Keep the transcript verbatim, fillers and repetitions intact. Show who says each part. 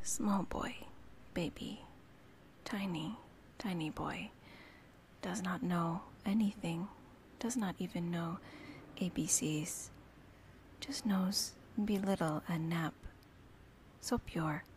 Speaker 1: Small boy, baby, tiny, tiny boy, does not know anything, does not even know A B Cs, just knows be little and nap. So pure,